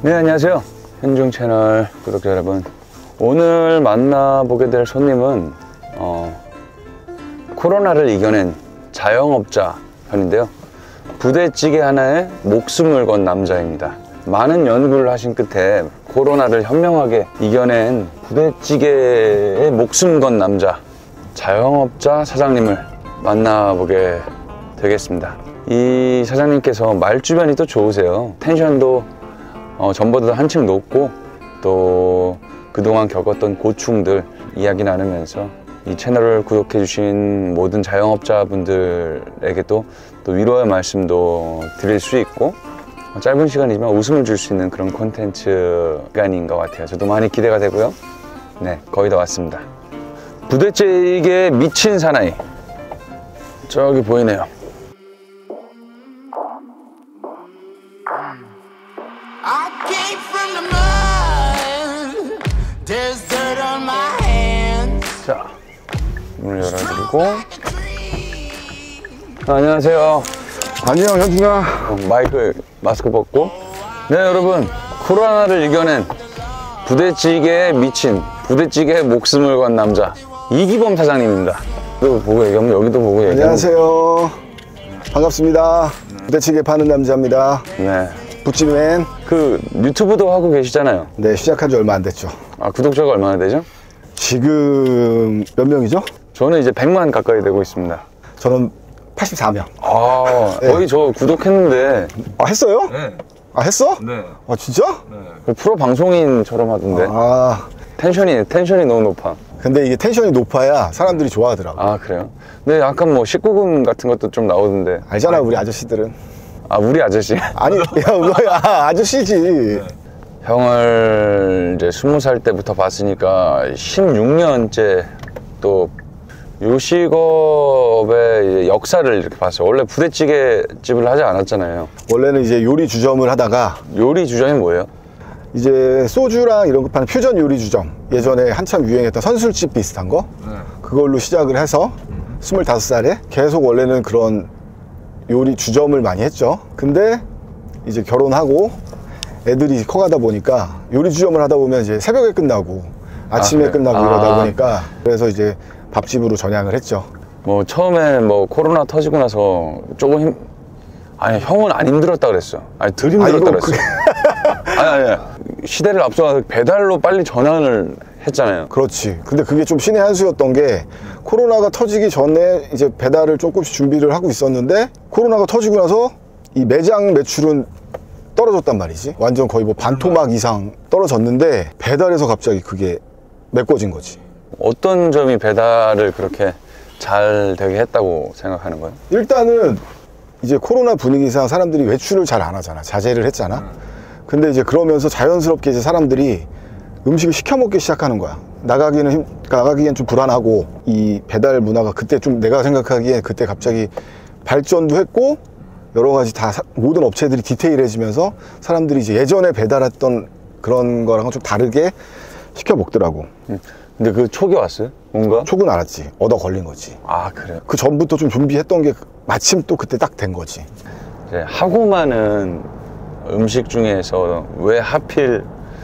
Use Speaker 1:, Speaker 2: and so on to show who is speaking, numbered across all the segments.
Speaker 1: 네, 안녕하세요. 현중 채널 구독자 여러분. 오늘 만나보게 될 손님은 코로나를 이겨낸 자영업자 편인데요. 부대찌개 하나에 목숨을 건 남자입니다. 많은 연구를 하신 끝에 코로나를 현명하게 이겨낸 부대찌개에 목숨 건 남자, 자영업자 사장님을 만나보게 되겠습니다. 이 사장님께서 말주변이 또 좋으세요. 텐션도 전보다 한층 높고, 또 그동안 겪었던 고충들 이야기 나누면서 이 채널을 구독해 주신 모든 자영업자분들에게도 또 위로의 말씀도 드릴 수 있고, 짧은 시간이지만 웃음을 줄 수 있는 그런 콘텐츠 시간인 것 같아요. 저도 많이 기대가 되고요. 네, 거의 다 왔습니다. 부대찌개에 미친 사나이, 저기 보이네요. 자, 문을 열어드리고. 안녕하세요.
Speaker 2: 안녕, 현중아.
Speaker 1: 마스크 벗고. 네, 여러분, 코로나를 이겨낸 부대찌개에 미친, 부대찌개에 목숨을 건 남자 이기범 사장님입니다. 또 보고 얘기하면 여기도 보고 얘기하면.
Speaker 2: 안녕하세요. 반갑습니다. 부대찌개 파는 남자입니다.
Speaker 1: 네.
Speaker 2: 부찌맨.
Speaker 1: 그 유튜브도 하고 계시잖아요.
Speaker 2: 네, 시작한 지 얼마 안 됐죠.
Speaker 1: 아, 구독자가 얼마나 되죠?
Speaker 2: 지금 몇 명이죠?
Speaker 1: 저는 이제 100만 가까이 되고 있습니다.
Speaker 2: 저는 84명.
Speaker 1: 아,
Speaker 2: 네.
Speaker 1: 거의 저 구독했는데.
Speaker 2: 아, 했어요?
Speaker 1: 네.
Speaker 2: 아, 했어?
Speaker 1: 네.
Speaker 2: 아, 진짜?
Speaker 1: 네. 프로 방송인처럼 하던데.
Speaker 2: 아,
Speaker 1: 텐션이 너무 높아.
Speaker 2: 근데 이게 텐션이 높아야 사람들이 좋아하더라고.
Speaker 1: 아, 그래요? 근데 약간 뭐 19금 같은 것도 좀 나오던데.
Speaker 2: 알잖아, 우리 아저씨들은.
Speaker 1: 아, 우리 아저씨?
Speaker 2: 아니, 야, 아저씨지.
Speaker 1: 형을 이제 20살 때부터 봤으니까 16년째 또 요식업의 역사를 이렇게 봤어요. 원래 부대찌개 집을 하지 않았잖아요.
Speaker 2: 원래는 이제 요리 주점을 하다가
Speaker 1: 요리 주점이 뭐예요?
Speaker 2: 이제 소주랑 이런 거 파는 퓨전 요리 주점, 예전에 한참 유행했던 선술집 비슷한 거, 그걸로 시작을 해서 25살에 계속 원래는 그런 요리 주점을 많이 했죠. 근데 이제 결혼하고 애들이 커가다 보니까 요리 주점을 하다 보면 이제 새벽에 끝나고 아침에
Speaker 1: 그래?
Speaker 2: 끝나고 이러다 보니까, 그래서 이제 밥집으로 전향을 했죠.
Speaker 1: 뭐 처음에 뭐 코로나 터지고 나서 조금 아니, 형은 안 힘들었다 그랬어. 아니, 덜 힘들었다 그랬어. 아니, 시대를 앞서가서 배달로 빨리 전환을 했잖아요.
Speaker 2: 그렇지. 근데 그게 좀 신의 한 수였던 게, 코로나가 터지기 전에 이제 배달을 조금씩 준비를 하고 있었는데, 코로나가 터지고 나서 이 매장 매출은 떨어졌단 말이지. 완전 거의 뭐 반토막 이상 떨어졌는데, 배달에서 갑자기 그게 메꿔진 거지.
Speaker 1: 어떤 점이 배달을 그렇게 잘 되게 했다고 생각하는 거예요?
Speaker 2: 일단은 이제 코로나 분위기상 사람들이 외출을 잘 안 하잖아. 자제를 했잖아. 근데 이제 그러면서 자연스럽게 이제 사람들이 음식을 시켜 먹기 시작하는 거야. 나가기엔 좀 불안하고, 이 배달 문화가 그때 좀, 내가 생각하기에 그때 갑자기 발전도 했고, 여러 가지 다 모든 업체들이 디테일해지면서 사람들이 이제 예전에 배달했던 그런 거랑은 좀 다르게 시켜 먹더라고.
Speaker 1: 근데 그 촉이 왔어요? 뭔가?
Speaker 2: 촉은 알았지. 얻어 걸린 거지.
Speaker 1: 아, 그래요?
Speaker 2: 그 전부터 좀 준비했던 게 마침 또 그때 딱 된 거지.
Speaker 1: 이제 하고 많은 음식 중에서 왜 하필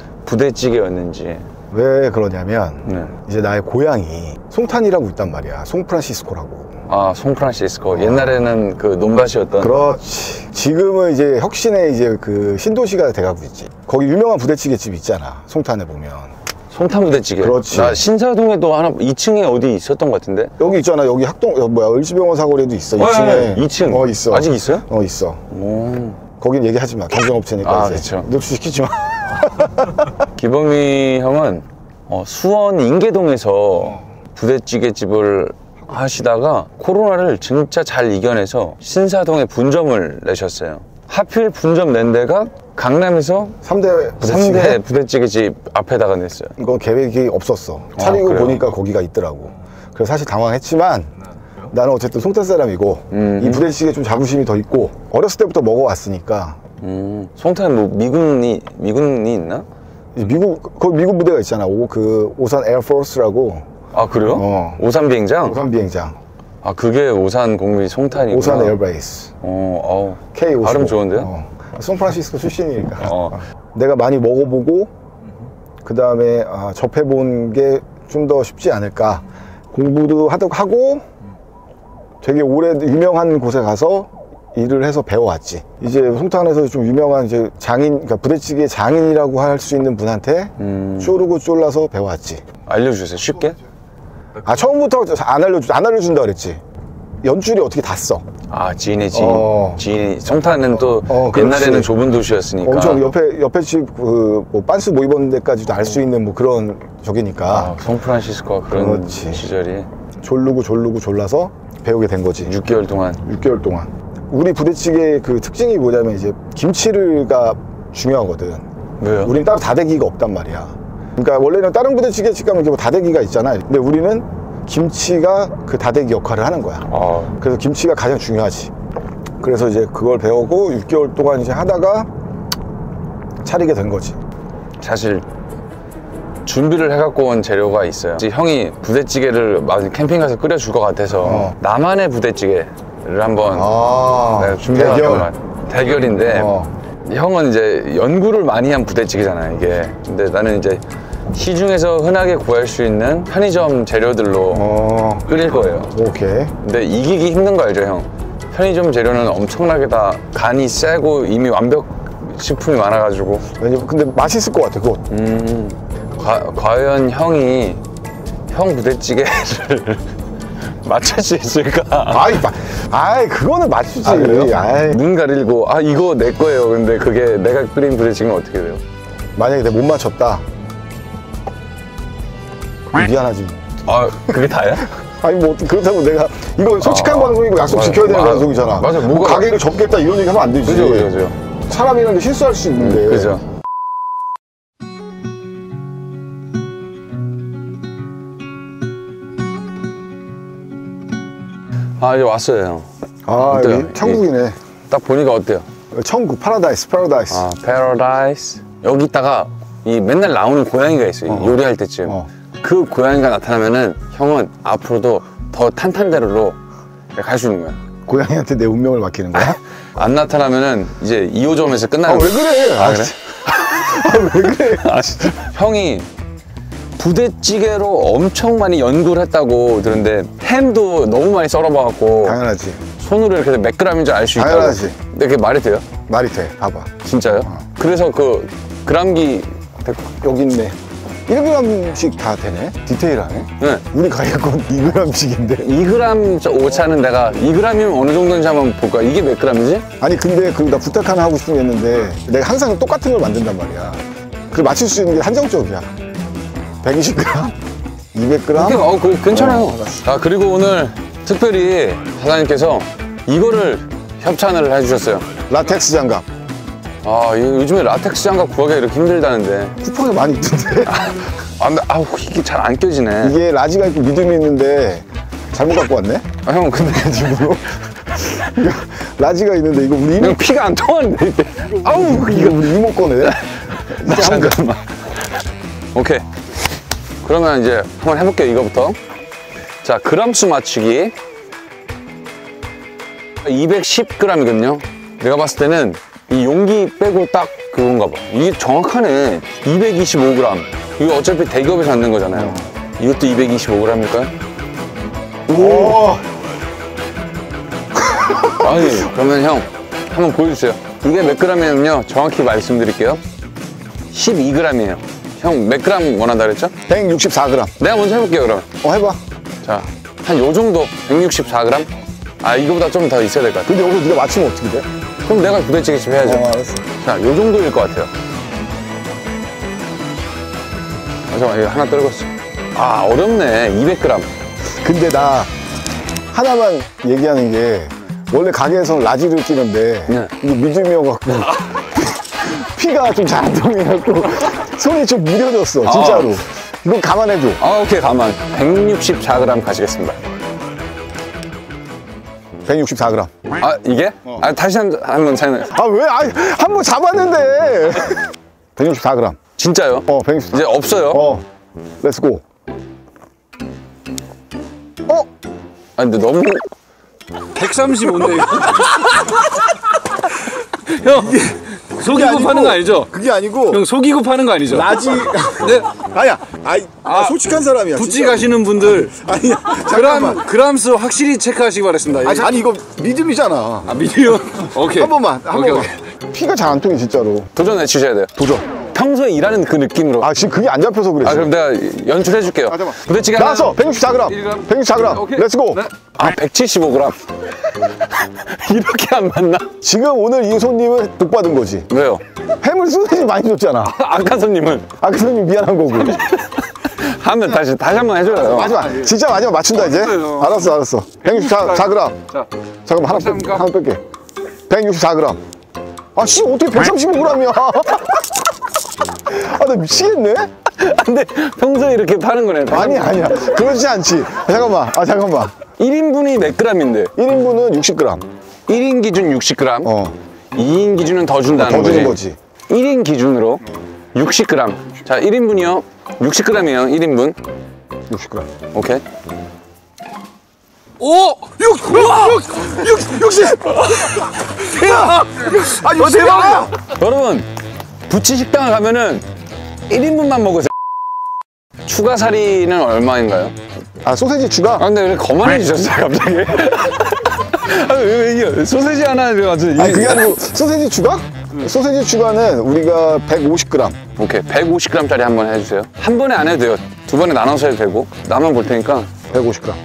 Speaker 1: 부대찌개였는지.
Speaker 2: 왜 그러냐면, 이제 나의 고향이 송탄이라고 있단 말이야. 송프란시스코라고.
Speaker 1: 아, 송프란시스코. 옛날에는 그 논밭이었던.
Speaker 2: 그렇지. 지금은 이제 혁신의 이제 그 신도시가 돼가고 있지. 거기 유명한 부대찌개 집 있잖아, 송탄에 보면.
Speaker 1: 송탄 부대찌개.
Speaker 2: 그렇지.
Speaker 1: 나 신사동에도 하나 2층에 어디 있었던 것 같은데.
Speaker 2: 여기 있잖아. 여기 을지병원 사거리에도 있어. 2층에.
Speaker 1: 2층.
Speaker 2: 있어.
Speaker 1: 아직 있어요?
Speaker 2: 있어.
Speaker 1: 오.
Speaker 2: 거긴 얘기하지 마. 경쟁업체니까.
Speaker 1: 아,
Speaker 2: 이제.
Speaker 1: 그렇죠.
Speaker 2: 노출시키지 마.
Speaker 1: 기범이 형은 수원 인계동에서 부대찌개 집을 하시다가 코로나를 진짜 잘 이겨내서 신사동에 분점을 내셨어요. 하필 분점 낸 데가 강남에서 3대 부대찌개 집 앞에다가 냈어요.
Speaker 2: 이건 계획이 없었어. 차리고 보니까 거기가 있더라고. 그래서 사실 당황했지만, 나는 어쨌든 송탄 사람이고, 이 부대찌개 좀 자부심이 더 있고, 어렸을 때부터 먹어왔으니까.
Speaker 1: 송탄에 뭐 미군이 있나?
Speaker 2: 거기 미국 부대가 있잖아. 그 오산 에어포스라고.
Speaker 1: 아, 그래요? 오산 비행장?
Speaker 2: 오산 비행장.
Speaker 1: 아, 그게 오산 공군이 송탄이구나.
Speaker 2: 오산 에어베이스.
Speaker 1: K55. 발음 좋은데요?
Speaker 2: 샌프란시스코 출신이니까. 내가 많이 먹어보고 그 다음에 접해본 게 좀 더 쉽지 않을까. 공부도 하고 되게 오래 유명한 곳에 가서 일을 해서 배워왔지. 이제 송탄에서 좀 유명한 이제 장인, 그러니까 부대찌개 장인이라고 할 수 있는 분한테 쪼르고 쫄라서 배워왔지.
Speaker 1: 알려주세요. 쉽게.
Speaker 2: 처음부터 안 알려준다 그랬지. 연줄이 어떻게 다 써.
Speaker 1: 지인의 지인. 지인이. 송탄은 또
Speaker 2: 그렇지.
Speaker 1: 옛날에는 좁은 도시였으니까.
Speaker 2: 엄청 옆에 집 뭐 빤스 뭐 입었는 데까지도 알 수 있는 뭐 그런 저기니까.
Speaker 1: 송프란시스코가 그런
Speaker 2: 그렇지.
Speaker 1: 시절이.
Speaker 2: 졸르고 졸라서 배우게 된 거지.
Speaker 1: 6개월 동안.
Speaker 2: 6개월 동안. 우리 부대찌개 그 특징이 뭐냐면 이제 김치가 중요하거든.
Speaker 1: 왜요?
Speaker 2: 우린 따로 다대기가 없단 말이야. 그러니까 원래는 다른 부대찌개 집 가면 이렇게 뭐 다대기가 있잖아. 근데 우리는 김치가 그 다대기 역할을 하는 거야. 그래서 김치가 가장 중요하지. 그래서 이제 그걸 배우고 6개월 동안 이제 하다가 차리게 된 거지.
Speaker 1: 사실 준비를 해갖고 온 재료가 있어요. 형이 부대찌개를 캠핑 가서 끓여줄 것 같아서 나만의 부대찌개를 한번 내가 준비해왔거든. 대결인데 형은 이제 연구를 많이 한 부대찌개잖아요, 이게. 근데 나는 이제 시중에서 흔하게 구할 수 있는 편의점 재료들로 끓일 거예요.
Speaker 2: 오케이.
Speaker 1: 근데 이기기 힘든 거 알죠, 형? 편의점 재료는 엄청나게 다 간이 세고 이미 완벽 식품이 많아가지고.
Speaker 2: 왜냐면 근데 맛있을 것 같아, 그거.
Speaker 1: 과연 형이 형 부대찌개를 맞출 수 있을까?
Speaker 2: 그거는 맞추지.
Speaker 1: 눈 가리고 이거 내 거예요. 근데 그게 내가 끓인 부대찌개는 어떻게 돼요?
Speaker 2: 만약에 내가 못 맞췄다. 미안하지.
Speaker 1: 그게 다야?
Speaker 2: 뭐 그렇다고 내가 이거 솔직한 방송이고 약속 지켜야 되는 방송이잖아.
Speaker 1: 맞아.
Speaker 2: 뭐 가게를 접겠다 이런 얘기 하면 안 되지.
Speaker 1: 그죠.
Speaker 2: 사람이라는 게 실수할 수 있는데.
Speaker 1: 그죠. 이제 왔어요, 형. 어때요?
Speaker 2: 여기 천국이네.
Speaker 1: 딱 보니까 어때요?
Speaker 2: 천국, 파라다이스.
Speaker 1: 패러다이스. 여기다가 이 맨날 나오는 고양이가 있어요. 요리할 때쯤. 그 고양이가 나타나면은 형은 앞으로도 더 탄탄대로로 갈 수 있는 거야.
Speaker 2: 고양이한테 내 운명을 맡기는 거야?
Speaker 1: 안 나타나면은 이제 2호점에서 끝나는
Speaker 2: 왜 그래?
Speaker 1: 그래?
Speaker 2: 왜 그래?
Speaker 1: 진짜. 형이 부대찌개로 엄청 많이 연구를 했다고 들었는데 햄도 너무 많이 썰어봐갖고
Speaker 2: 당연하지.
Speaker 1: 손으로 이렇게 몇 g인 줄 알 수 있다고.
Speaker 2: 당연하지.
Speaker 1: 근데 그게 말이 돼요?
Speaker 2: 말이 돼. 봐봐.
Speaker 1: 진짜요? 그래서 그 그람기
Speaker 2: 여기 있네. 1g씩 다 되네? 디테일하네?
Speaker 1: 네.
Speaker 2: 우리 가게 건 2g씩인데.
Speaker 1: 2g 오차는 내가 2g이면 어느 정도인지 한번 볼까? 이게 몇 g이지?
Speaker 2: 아니 근데 나 부탁 하나 하고 싶은 게 있는데 내가 항상 똑같은 걸 만든단 말이야. 그걸 맞출 수 있는 게 한정적이야. 120g? 200g?
Speaker 1: 그게 괜찮아요. 그리고 오늘 특별히 사장님께서 이거를 협찬을 해주셨어요.
Speaker 2: 라텍스 장갑.
Speaker 1: 요즘에 라텍스 장갑 구하기가 이렇게 힘들다는데.
Speaker 2: 쿠팡에 많이 있던데.
Speaker 1: 이게 잘 안 껴지네.
Speaker 2: 이게 라지가 있고 미디움이 있는데 잘못 갖고 왔네?
Speaker 1: 형, 근데 지금
Speaker 2: 라지가 있는데 이거 우리
Speaker 1: 이거 피가 안 통하는데 이게.
Speaker 2: 이거 우리 이모 거네?
Speaker 1: 잠깐만. 오케이. 그러면 이제 한번 해볼게요, 이거부터. 자, 그람수 맞추기. 210g이거든요. 내가 봤을 때는 이 용기 빼고 딱 그건가 봐. 이게 정확하네. 225g. 이거 어차피 대기업에서 만든 거잖아요. 이것도 225g일까요?
Speaker 2: 오!
Speaker 1: 그러면 형, 한번 보여주세요. 이게 몇 g이냐면요. 정확히 말씀드릴게요. 12g이에요. 형, 몇 g 원한다 그랬죠?
Speaker 2: 164g.
Speaker 1: 내가 먼저 해볼게요, 그러면.
Speaker 2: 해봐.
Speaker 1: 자, 한 요 정도. 164g? 이거보다 좀 더 있어야 될 것 같아.
Speaker 2: 근데 여기서 네가 맞추면 어떻게 돼?
Speaker 1: 그럼 내가 부대찌개집 해야죠.
Speaker 2: 알았어.
Speaker 1: 자, 요 정도일 것 같아요. 잠깐만, 이거 하나 떨궜어. 어렵네. 200g.
Speaker 2: 근데 나 하나만 얘기하는 게 원래 가게에서는 라지를 끼는데
Speaker 1: 네.
Speaker 2: 이거 미디움이어갖고 피가 좀 잘 안 통해갖고 손이 좀 무뎌졌어, 진짜로. 이건 감안해줘.
Speaker 1: 오케이, 가만. 164g 가시겠습니다.
Speaker 2: 164g.
Speaker 1: 이게? 다시 한번 차이.
Speaker 2: 왜? 한 번 잡았는데. 164g.
Speaker 1: 진짜요?
Speaker 2: 164.
Speaker 1: 이제 없어요?
Speaker 2: 렛츠고.
Speaker 1: 근데 너무.
Speaker 3: 135인데 형 속이고 파는 거 아니죠?
Speaker 2: 그게 아니고
Speaker 3: 형 속이고 파는 거 아니죠?
Speaker 2: 라지.
Speaker 3: 네.
Speaker 2: 아니야. 솔직한 사람이야.
Speaker 3: 구찌
Speaker 2: 진짜.
Speaker 3: 가시는 분들
Speaker 2: 아니야. 잠깐만.
Speaker 3: 그람수 확실히 체크하시기 바랍니다.
Speaker 2: 아니 이거 믿음이잖아.
Speaker 3: 아 미디어. 오케이.
Speaker 2: 한 번만.
Speaker 3: 오케이.
Speaker 2: 피가 잘 안 통해 진짜로.
Speaker 1: 도전해 주셔야 돼요.
Speaker 2: 도전.
Speaker 1: 평소에 일하는 그 느낌으로.
Speaker 2: 지금 그게 안 잡혀서 그래.
Speaker 1: 그럼 내가 연출해 줄게요.
Speaker 2: 잠깐만.
Speaker 1: 부대찌개 하나.
Speaker 2: 나왔어. 164g. 164g.
Speaker 1: 오케이.
Speaker 2: 렛츠고.
Speaker 1: 네. 175g. 이렇게 안 맞나?
Speaker 2: 지금 오늘 이 손님은 복 받은 거지.
Speaker 1: 왜요?
Speaker 2: 해물 소세지 많이 줬잖아.
Speaker 1: 아까 손님은
Speaker 2: 그 손님 미안한 거고.
Speaker 1: 하면 다시 한번 해줘요.
Speaker 2: 마지막. 진짜 마지막 맞춘다 이제. 알았어. 164g.
Speaker 1: 자,
Speaker 2: 잠깐만
Speaker 1: 감사합니다.
Speaker 2: 하나 뺄게. 164g. 어떻게 135g이야? 나 미치겠네?
Speaker 1: 근데 평소에 이렇게 파는 거네.
Speaker 2: 아니야. 그렇지 않지. 잠깐만.
Speaker 1: 1인분이 몇 g인데?
Speaker 2: 1인분은 60g.
Speaker 1: 1인 기준 60g. 2인 기준은 더 준다는
Speaker 2: 더
Speaker 1: 거지.
Speaker 2: 주는 거지.
Speaker 1: 1인 기준으로 60g. 자, 1인분이요. 60g이에요. 1인분.
Speaker 2: 60g.
Speaker 1: 오케이.
Speaker 3: 오!
Speaker 2: 60! 대박! 대박이야!
Speaker 1: 여러분, 부치 식당을 가면은 1인분만 먹으세요. 추가 살이는 얼마인가요?
Speaker 2: 소세지 추가?
Speaker 1: 근데 왜 거만해지셨어요, 갑자기? 왜 이게 소세지 하나 이래가지고.
Speaker 2: 그게 아니고 소세지 추가? 소세지 추가는 우리가 150g.
Speaker 1: 오케이, 150g짜리 한번 해주세요. 한 번에 안 해도 돼요. 두 번에 나눠서 해도 되고. 나만 볼 테니까.
Speaker 2: 150g.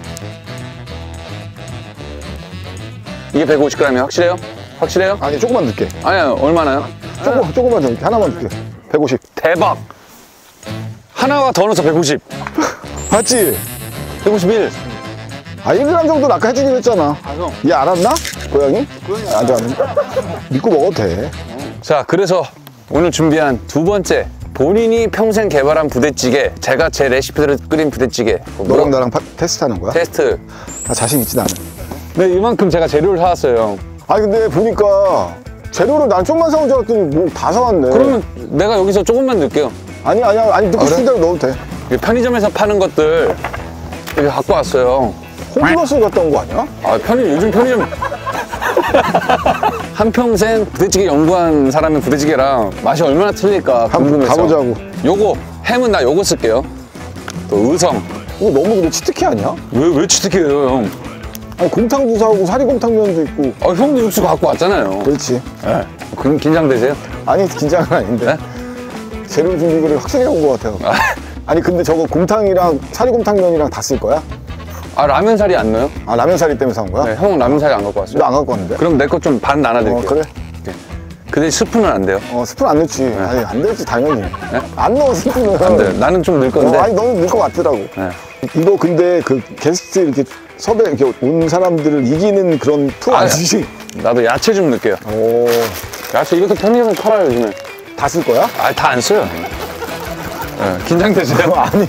Speaker 1: 이게 150g이에요? 확실해요? 확실해요?
Speaker 2: 아니 조금만 넣을게.
Speaker 1: 아니요, 얼마나요?
Speaker 2: 조금만 더 넣을게. 하나만 넣을게. 150.
Speaker 1: 대박! 하나가 더 넣어서 150.
Speaker 2: 봤지?
Speaker 1: 151.
Speaker 2: 1g 정도는 아까 해주기로 했잖아.
Speaker 1: 형.
Speaker 2: 얘 알았나? 고양이? 아직 안 했나? 믿고 먹어도 돼.
Speaker 1: 자, 그래서 오늘 준비한 두 번째. 본인이 평생 개발한 부대찌개. 제가 제 레시피대로 끓인 부대찌개.
Speaker 2: 너랑 나랑 테스트하는 거야?
Speaker 1: 테스트.
Speaker 2: 나 자신 있지 나는.
Speaker 1: 네, 이만큼 제가 재료를 사왔어요.
Speaker 2: 근데 보니까 재료를 난 좀만 사온 줄 알았더니 뭐 다 사왔네.
Speaker 1: 그러면 내가 여기서 조금만 넣을게요.
Speaker 2: 아니 넣고 싶은 대로 넣어도 돼.
Speaker 1: 편의점에서 파는 것들 이렇게 갖고 왔어요.
Speaker 2: 홈플러스 갔다 온 거 아니야?
Speaker 1: 요즘 편의점. 한평생 부대찌개 연구한 사람의 부대찌개랑 맛이 얼마나 틀릴까 궁금해서.
Speaker 2: 가보자고.
Speaker 1: 요거, 햄은 나 요거 쓸게요. 또 의성.
Speaker 2: 이거 너무 근데 치트키 아니야?
Speaker 1: 왜 치트키예요, 형?
Speaker 2: 곰탕도 사오고 사리곰탕면도 있고.
Speaker 1: 형도 육수 갖고 왔잖아요.
Speaker 2: 그렇지.
Speaker 1: 네. 그럼 긴장되세요?
Speaker 2: 아니 긴장은 아닌데.
Speaker 1: 네?
Speaker 2: 재료 준비를 확실히 해온 것 같아요. 아니 근데 저거 곰탕이랑 사리곰탕면이랑 다 쓸 거야?
Speaker 1: 라면사리 안 넣어요?
Speaker 2: 라면사리 때문에 사온 거야?
Speaker 1: 네, 형은 라면사리 안 갖고 왔어요?
Speaker 2: 너 안 갖고 왔는데?
Speaker 1: 그럼 내 거 좀 반 나눠드릴게요.
Speaker 2: 그래?
Speaker 1: 근데 스푼은 안 돼요?
Speaker 2: 스푼 안 넣지. 아니 안 되지 당연히. 안 넣어 스푼은.
Speaker 1: 안 돼요. 나는 좀 넣을 건데.
Speaker 2: 너는 넣을 것 같더라고.
Speaker 1: 네.
Speaker 2: 이거 근데 그 게스트 이렇게 섭외 이렇게 온 사람들을 이기는 그런 프로 아니지?
Speaker 1: 나도 야채 좀 넣을게요.
Speaker 2: 오.
Speaker 1: 야채 이것도 편의점에 팔아요, 요즘에.
Speaker 2: 다 쓸 거야?
Speaker 1: 다 안 써요. 네, 긴장되세요?
Speaker 2: 아니.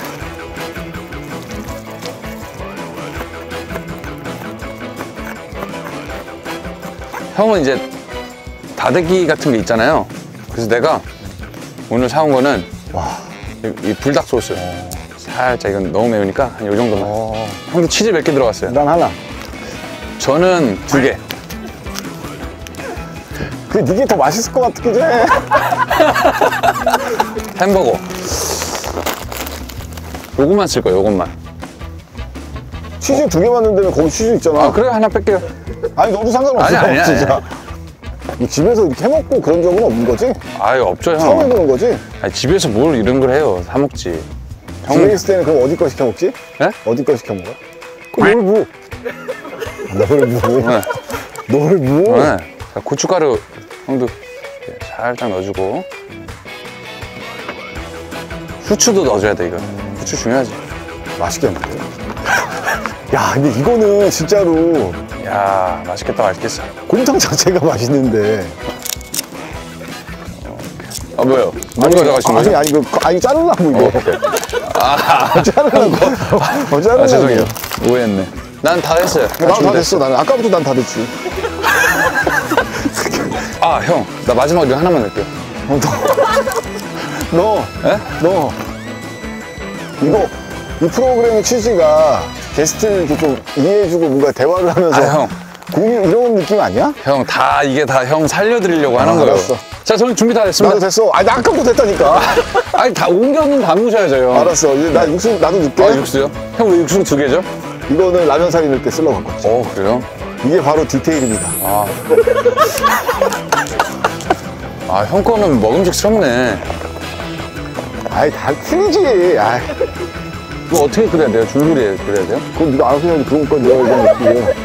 Speaker 1: 형은 이제 다대기 같은 게 있잖아요. 그래서 내가 오늘 사온 거는 이 불닭 소스. 살짝 이건 너무 매우니까 한 요 정도만. 형도 치즈 몇 개 들어갔어요?
Speaker 2: 난 하나.
Speaker 1: 저는 2개.
Speaker 2: 이게 더 맛있을 것 같긴 해.
Speaker 1: 햄버거. 요것만 쓸 거예요, 요것만.
Speaker 2: 치즈 2개 맞는데 거기 치즈 있잖아.
Speaker 1: 그래, 하나 뺄게요.
Speaker 2: 아니 너도 상관없어.
Speaker 1: 아니.
Speaker 2: 진짜. 집에서 이렇게 해먹고 그런 적은 없는 거지?
Speaker 1: 없죠, 형.
Speaker 2: 처음 해보는 거지?
Speaker 1: 집에서 뭘 이런 걸 해요. 사 먹지.
Speaker 2: 집에 있을 때는 그럼 어디 거 시켜 먹지?
Speaker 1: 네?
Speaker 2: 어디 거 시켜 먹어? 놀부. 놀부.
Speaker 1: 네.
Speaker 2: 놀부.
Speaker 1: 네. 자, 고춧가루 형도 살짝 넣어주고. 후추도 넣어줘야 돼, 이거. 후추 중요하지.
Speaker 2: 맛있겠는데? 야, 근데 이거는 진짜로
Speaker 1: 야, 맛있겠다, 맛있겠어.
Speaker 2: 곰탕 자체가 맛있는데.
Speaker 1: 뭐요? 뭘 가져가신 거죠?
Speaker 2: 아니 자르려고 이거. 자르려고. 자르려고.
Speaker 1: 죄송해요. 오해했네. 난 다 했어요.
Speaker 2: 나도 다 됐어. 나는 아까부터 난 다 됐지.
Speaker 1: 형, 나 마지막 이거 하나만 넣을게요.
Speaker 2: 너. 이거 이 프로그램의 취지가 게스트를 이렇게 좀 이해해주고 뭔가 대화를 하면서
Speaker 1: 형.
Speaker 2: 이런 느낌 아니야?
Speaker 1: 형, 이게 다 형 살려드리려고 하는 거예요.
Speaker 2: 알았어.
Speaker 1: 자, 저는 준비 다 됐습니다.
Speaker 2: 나도 됐어. 아니, 나 아까부터 됐다니까.
Speaker 1: 아니, 다 옮겨는 담그셔야죠, 형.
Speaker 2: 알았어. 이제 나 육수 나도 넣을게.
Speaker 1: 아, 육수요? 형, 왜 육수 2개죠?
Speaker 2: 이거는 라면 사리 넣을 때 쓰려고 갖고 왔지.
Speaker 1: 그래요?
Speaker 2: 이게 바로 디테일입니다.
Speaker 1: 형 거는 먹음직스럽네.
Speaker 2: 아이, 다 틀리지. 아이,
Speaker 1: 이거 어떻게 끓여야 돼요? 중불에 끓여야 돼요?
Speaker 2: 그건 네가 알아서 해야지. 그런 건 내가 이거 먹게.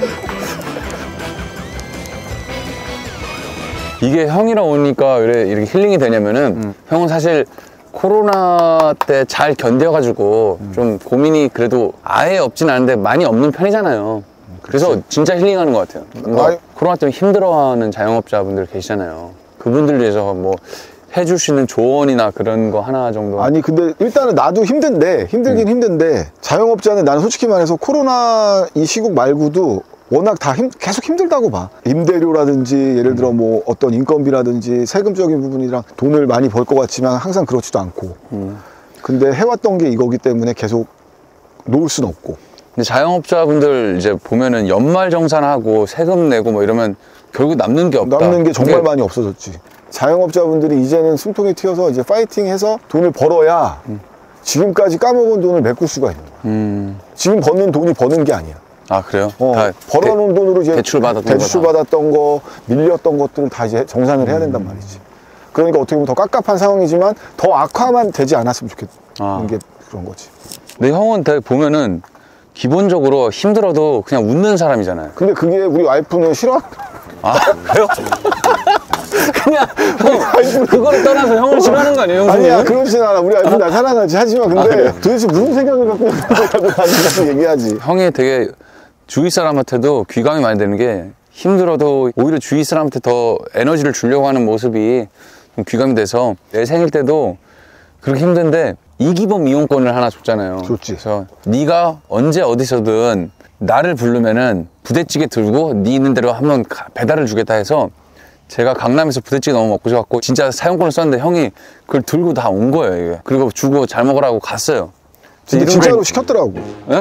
Speaker 1: 이게 형이랑 오니까 왜 이렇게 힐링이 되냐면은 형은 사실 코로나 때 잘 견뎌가지고 좀 고민이 그래도 아예 없진 않은데 많이 없는 편이잖아요. 그래서 진짜 힐링하는 것 같아요. 뭔가
Speaker 2: 아이.
Speaker 1: 코로나 때문에 힘들어하는 자영업자분들 계시잖아요. 그분들 위해서 뭐 해줄 수 있는 조언이나 그런 거 하나 정도.
Speaker 2: 아니, 근데 일단은 나도 힘들긴 힘든데, 자영업자는 나는 솔직히 말해서 코로나 이 시국 말고도 워낙 다 계속 힘들다고 봐. 임대료라든지 예를 들어 뭐 어떤 인건비라든지 세금적인 부분이랑 돈을 많이 벌 것 같지만 항상 그렇지도 않고. 근데 해왔던 게 이거기 때문에 계속 놓을 순 없고.
Speaker 1: 근데 자영업자분들 이제 보면은 연말정산하고 세금 내고 뭐 이러면 결국 남는 게 없다.
Speaker 2: 남는 게 정말
Speaker 1: 그게
Speaker 2: 많이 없어졌지. 자영업자분들이 이제는 숨통이 튀어서 이제 파이팅해서 돈을 벌어야 지금까지 까먹은 돈을 메꿀 수가 있는 거야. 지금 버는 돈이 버는 게 아니야.
Speaker 1: 아, 그래요? 다
Speaker 2: 벌어놓은 돈으로 이제
Speaker 1: 대출 받았던
Speaker 2: 받았던 거, 밀렸던 것들을 다 이제 정산을 해야 된단 말이지. 그러니까 어떻게 보면 더 깝깝한 상황이지만 더 악화만 되지 않았으면 좋겠는 게 그런 거지.
Speaker 1: 근데 형은 되게 보면은 기본적으로 힘들어도 그냥 웃는 사람이잖아요.
Speaker 2: 근데 그게 우리 와이프는 싫어?
Speaker 1: 그래요? 그냥 형 그거를 떠나서 형을 싫어하는 거 아니에요, 형수님?
Speaker 2: 아니야, 그렇진 않아. 우리 와이프 나 사랑하지. 하지만 근데 도대체 무슨 생각을 갖고 있다고 나한테 얘기하지.
Speaker 1: 형이 되게 주위 사람한테도 귀감이 많이 되는 게 힘들어도 오히려 주위 사람한테 더 에너지를 주려고 하는 모습이 좀 귀감이 돼서 내 생일 때도 그렇게 힘든데 이기범 이용권을 하나 줬잖아요.
Speaker 2: 좋지.
Speaker 1: 그래서 네가 언제 어디서든 나를 부르면은 부대찌개 들고 네 있는 대로 한번 배달을 주겠다 해서 제가 강남에서 부대찌개 너무 먹고 싶었고 진짜 사용권을 썼는데 형이 그걸 들고 다 온 거예요, 이게. 그리고 주고 잘 먹으라고 갔어요.
Speaker 2: 근데
Speaker 1: 이런
Speaker 2: 진짜로
Speaker 1: 거-
Speaker 2: 시켰더라고.
Speaker 1: 예?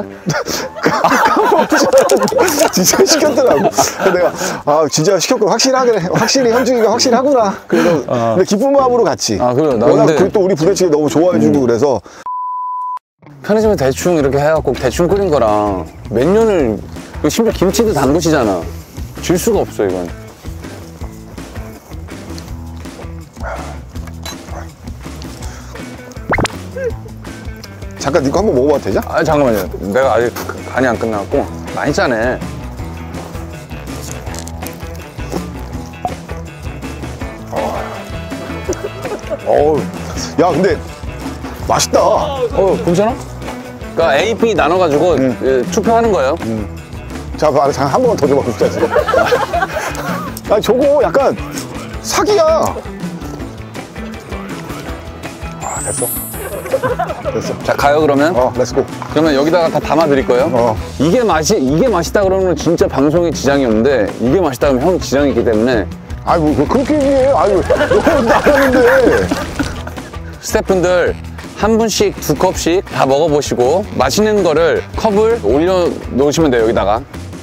Speaker 2: 진짜 시켰더라고. 그래서 내가 진짜 시켰고 확실히 현중이가 확실하구나. 그래서 근데 기쁜 마음으로 갔지.
Speaker 1: 그래요? 나
Speaker 2: 워낙
Speaker 1: 근데
Speaker 2: 그리고 또 우리 부대찌개 너무 좋아해주고 그래서
Speaker 1: 편의점에 대충 이렇게 해갖고 대충 끓인 거랑 몇 년을 심지어 김치도 담그시잖아. 질 수가 없어 이건.
Speaker 2: 잠깐 니거 한번 먹어봐도 되죠?
Speaker 1: 잠깐만요. 내가 아직 간이 안 끝나갖고 많이 짜네.
Speaker 2: 어우, 야 근데 맛있다.
Speaker 1: 괜찮아? 그러니까 A, B 나눠가지고 투표하는 거예요.
Speaker 2: 자, 잠깐 한 번만 더 줘봐, 국자지. 아니 저거 약간 사기야. 됐어. 됐어.
Speaker 1: 자, 가요 그러면.
Speaker 2: 렛츠고.
Speaker 1: 그러면 여기다가 다 담아 드릴 거예요. 이게 맛있다 그러면 진짜 방송에 지장이 없는데 이게 맛있다 그러면 형 지장이 있기 때문에
Speaker 2: 아이 뭐 그렇게 얘기해. 아유, 너 나갔는데.
Speaker 1: 스태프분들 한 분씩 2컵씩 다 먹어보시고 맛있는 거를 컵을 올려 놓으시면 돼요, 여기다가.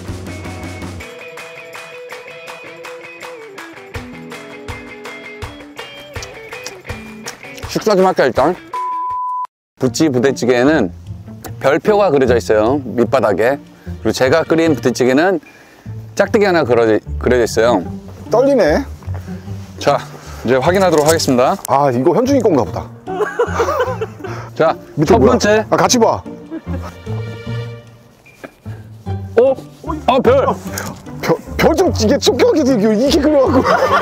Speaker 1: 식사 좀 할게요, 일단. 부찌 부대찌개에는 별표가 그려져 있어요, 밑바닥에. 그리고 제가 끓인 부대찌개는 짝대기 하나 그려져 있어요.
Speaker 2: 떨리네.
Speaker 1: 자, 이제 확인하도록 하겠습니다.
Speaker 2: 아, 이거 현중이 건가 보다.
Speaker 1: 자,
Speaker 2: 밑에
Speaker 1: 첫
Speaker 2: 뭐야?
Speaker 1: 번째.
Speaker 2: 같이 봐.
Speaker 1: 별!
Speaker 2: 별 좀 이게 촉격이도 이게 그려갖고.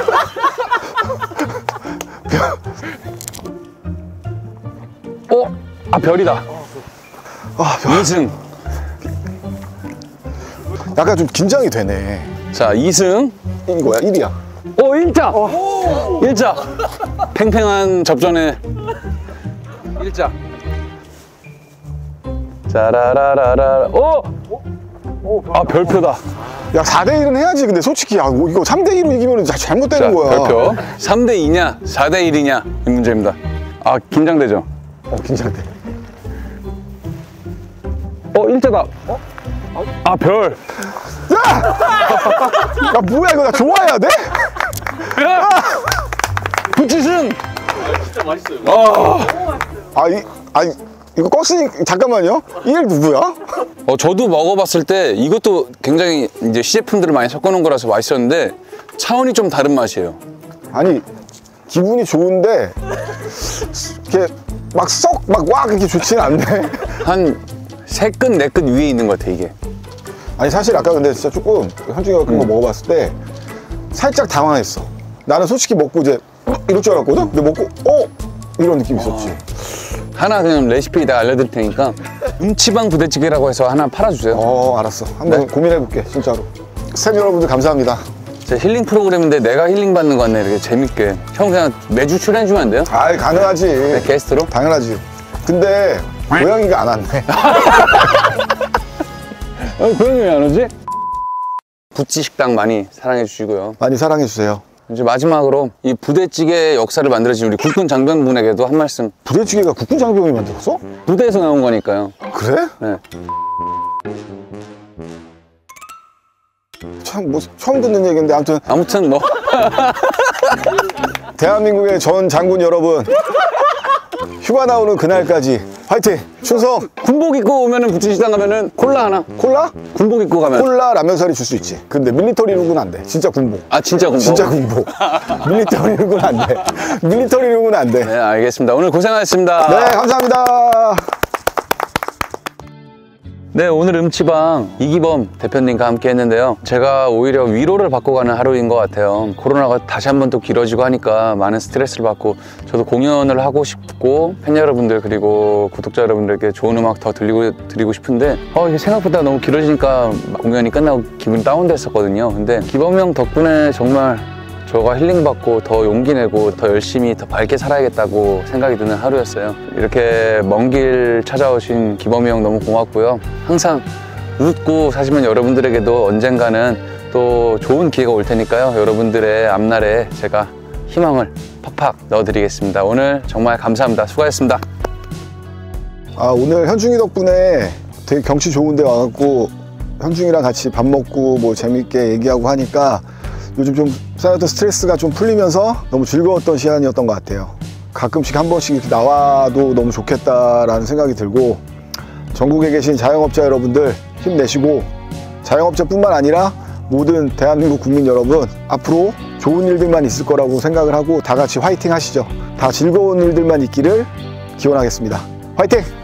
Speaker 1: 별이다.
Speaker 2: 별.
Speaker 1: 2승.
Speaker 2: 약간 좀 긴장이 되네.
Speaker 1: 자, 2승.
Speaker 2: 이거야, 1이야.
Speaker 1: 1자! 1자! 팽팽한 접전에 1자. 짜라라라라. 별표다.
Speaker 2: 야, 4대1은 해야지. 근데 솔직히, 이거 3대1로 이기면 잘못되는
Speaker 1: 자,
Speaker 2: 거야.
Speaker 1: 별표. 3대2냐, 4대1이냐, 이 문제입니다. 긴장되죠?
Speaker 2: 긴장돼.
Speaker 1: 1자다. 별.
Speaker 2: 야 뭐야 이거 나 좋아해야 돼?
Speaker 1: 부치승!
Speaker 2: 아니 이거 꺽스니 잠깐만요. 이게 누구야?
Speaker 1: 저도 먹어봤을 때 이것도 굉장히 이제 시제품들을 많이 섞어놓은 거라서 맛있었는데 차원이 좀 다른 맛이에요.
Speaker 2: 아니 기분이 좋은데 이렇게 막 이렇게 좋지는 않네.
Speaker 1: 한 3끈, 4끈 위에 있는 것 같아, 이게.
Speaker 2: 아니 사실 아까 근데 진짜 조금 현중이가 그거 먹어봤을 때 살짝 당황했어. 나는 솔직히 먹고 이제 이럴 줄 알았거든? 근데 먹고 이런 느낌 있었지.
Speaker 1: 하나 그냥 레시피 다 알려드릴 테니까 음치방 부대찌개라고 해서 하나 팔아주세요.
Speaker 2: 알았어. 한번 고민해볼게 진짜로. 스태프 여러분들 감사합니다.
Speaker 1: 제 힐링 프로그램인데 내가 힐링 받는 거 같네, 이렇게 재밌게. 형 그냥 매주 출연해주면 안 돼요?
Speaker 2: 아이 가능하지.
Speaker 1: 네, 게스트로?
Speaker 2: 당연하지. 근데 고양이가 안 왔네.
Speaker 1: 고양이 왜 안 오지? 부찌 식당 많이 사랑해 주시고요.
Speaker 2: 많이 사랑해주세요.
Speaker 1: 이제 마지막으로 이 부대찌개 역사를 만들어진 우리 국군 장병분에게도 한 말씀.
Speaker 2: 부대찌개가 국군 장병이 만들었어?
Speaker 1: 부대에서 나온 거니까요.
Speaker 2: 그래?
Speaker 1: 네.
Speaker 2: 참 뭐 처음 듣는 얘기인데
Speaker 1: 아무튼 뭐
Speaker 2: 대한민국의 전 장군 여러분 휴가 나오는 그날까지 화이팅! 충성!
Speaker 1: 군복 입고 오면은 부찌시장 가면은 콜라 하나.
Speaker 2: 콜라?
Speaker 1: 군복 입고 가면.
Speaker 2: 콜라 라면사리 줄 수 있지. 근데 밀리터리룩은 안 돼. 진짜 군복.
Speaker 1: 아 진짜 군복?
Speaker 2: 진짜 군복. 밀리터리룩은 안 돼. 밀리터리룩은 안 돼.
Speaker 1: 네, 알겠습니다. 오늘 고생하셨습니다.
Speaker 2: 네, 감사합니다.
Speaker 1: 네, 오늘 음치방 이기범 대표님과 함께 했는데요. 제가 오히려 위로를 받고 가는 하루인 것 같아요. 코로나가 다시 한번 또 길어지고 하니까 많은 스트레스를 받고 저도 공연을 하고 싶고 팬 여러분들 그리고 구독자 여러분들께 좋은 음악 더 드리고 싶은데 이게 생각보다 너무 길어지니까 공연이 끝나고 기분이 다운됐었거든요. 근데 기범 형 덕분에 정말 저가 힐링받고 더 용기 내고 더 열심히 더 밝게 살아야겠다고 생각이 드는 하루였어요. 이렇게 먼 길 찾아오신 기범이 형 너무 고맙고요. 항상 웃고 사시면 여러분들에게도 언젠가는 또 좋은 기회가 올 테니까요. 여러분들의 앞날에 제가 희망을 팍팍 넣어드리겠습니다. 오늘 정말 감사합니다. 수고하셨습니다.
Speaker 2: 오늘 현중이 덕분에 되게 경치 좋은 데 와갖고 현중이랑 같이 밥 먹고 뭐 재밌게 얘기하고 하니까 요즘 좀 쌓였던 스트레스가 좀 풀리면서 너무 즐거웠던 시간이었던 것 같아요. 가끔씩 한 번씩 이렇게 나와도 너무 좋겠다라는 생각이 들고 전국에 계신 자영업자 여러분들 힘내시고 자영업자뿐만 아니라 모든 대한민국 국민 여러분 앞으로 좋은 일들만 있을 거라고 생각을 하고 다 같이 화이팅 하시죠. 다 즐거운 일들만 있기를 기원하겠습니다. 화이팅!